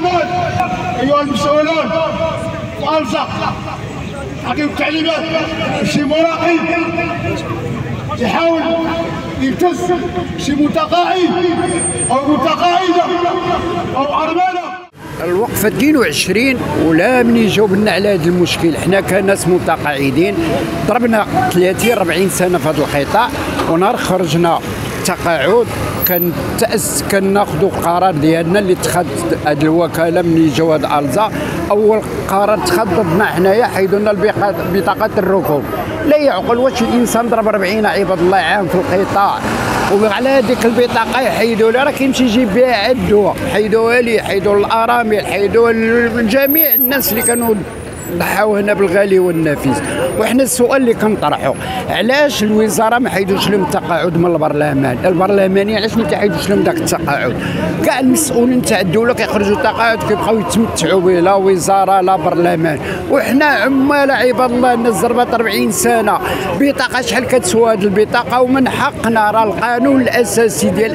السؤال ايها المسؤولون وانصح عطيهم تعليمات شي مراقب يحاول يمتص شي متقاعد او متقاعده او ارمله. الوقفه 22 ولا من يجاوب لنا على هذا المشكل. حنا كناس متقاعدين ضربنا 30 40 سنه في هذا القطاع، ونهار خرجنا تقاعد كناخذوا القرار ديالنا اللي اتخذ هذه الوكاله من جاو هاد الزا. اول قرار اتخذ ضدنا حنايا حيدوا لنا بطاقه الركوب. لا يعقل واش الانسان ضرب 40 عباد الله عام في القطاع وعلى هذيك البطاقه يحيدوا لها، راه كيمشي يجيب بها الدواء، حيدوها لي، حيدوا الارامل، حيدوا لجميع الناس اللي كانوا ضحاو هنا بالغالي والنفيس. وحنا السؤال اللي كنطرحوا علاش الوزاره ما حيدوش لهم التقاعد من البرلمان؟ البرلمانيين علاش ما تحيدوش لهم ذاك التقاعد؟ كاع المسؤولين تاع الدوله كيخرجوا تقاعد كيبقاو يتمتعوا به، لا وزاره لا برلمان. وحنا عمال عباد الله الناس ضربات 40 سنه بطاقه. شحال كتسوى هذه البطاقه؟ ومن حقنا، راه القانون الاساسي ديال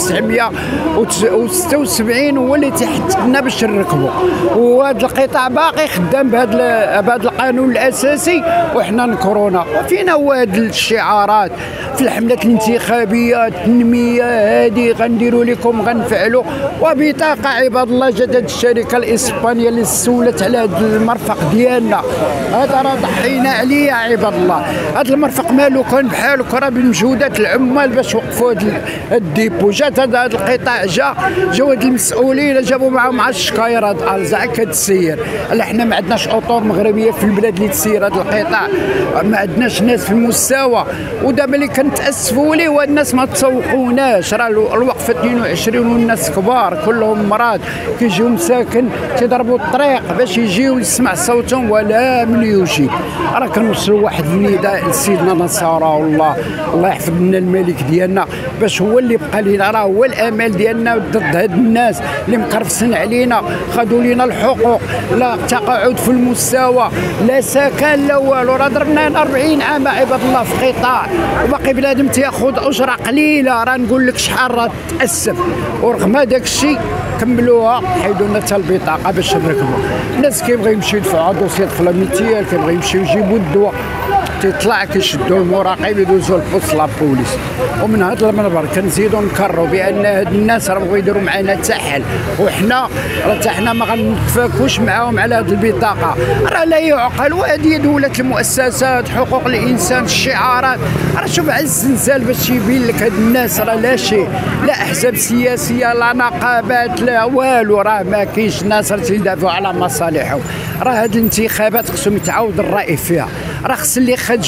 1976 هو اللي تيحط لنا باش نركبوا، وهذا القطاع باقي خدام بهذا القانون الاساسي وحنا نكرونا. وفينا هو هاد الشعارات في الحملات الانتخابيه، التنميه هذه غنديروا لكم غنفعلوا، وبطاقه عباد الله جات هاد الشركه الاسبانيه اللي استولت على هذا المرفق ديالنا. هذا راه ضحينا عليه يا عباد الله. هذا المرفق مالو كان بحالو راه بمجهودات العمال باش وقفوا هذا الديبو. جات هذا القطاع جاو هاد المسؤولين جابوا معاهم 10 شكاير هاد الزع كتسير. حنا ما عندناش اطور مغربيه في البلاد اللي تسير هذا القطاع، ما عندناش ناس في المستوى. ودابا اللي كنتاسفوا ليه والناس ما تسوقوناش. راه الوقفه 22 والناس كبار كلهم مراد كيجيو مساكن تيضربوا الطريق باش يجيو يسمع صوتهم ولا من يجيب. راه كنوصلوا واحد النداء لسيدنا نصارى الله يحفظ لنا الملك ديالنا باش هو اللي بقى لينا، راه هو الامل ديالنا ضد هاد الناس اللي مقرفصين علينا. خذوا لينا الحقوق، لا تقاعد في المستوى، لا سكن، لا والو. راه ضربنا 40 عام عباد الله في قطاع وباقي بنادم تياخذ اجره قليله. راه نقول لك شحال راه تاسف. ورغم هذاك الشيء كملوها حيدوا لنا حتى البطاقه باش نركبوا. الناس كيبغيو يمشيو يدفعوا دوسي فلاميتيال، كيبغيو يمشيو يجيبوا الدواء، تيطلع كيشدوا المراقب يدوزوا البوست لابوليس. ومن هذا المنبر كنزيدوا نكرروا بان هاد الناس راه بغاو يديروا معنا تحل، وحنا راه حنا ما غنتفاكوش معاهم على هذه البطاقه. راه لا يعقل. وهذه دوله المؤسسات، حقوق الانسان، الشعارات. راه شوف على الزنزال باش يبين لك هاد الناس راه لا شيء، لا احزاب سياسيه، لا نقابات، لا والو. راه ما كاينش ناس راه تيدافعوا على مصالحهم. راه هاد الانتخابات خصهم يتعاود الراي فيها. راه خص اللي خد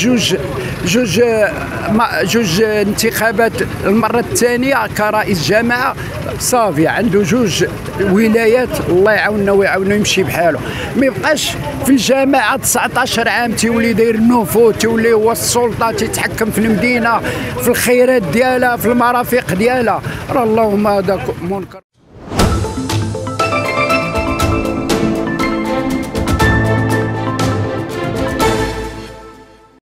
جوج انتخابات المره الثانيه كرئيس جماعه صافي عنده 2 ولايات، الله يعاوننا ويعاونو يمشي بحاله. ما يبقاش في الجماعه 19 عام تيولي داير النفوذ، تيولي هو السلطه، تيتحكم في المدينه، في الخيرات ديالها، في المرافق ديالها. راه اللهم هذا منكر.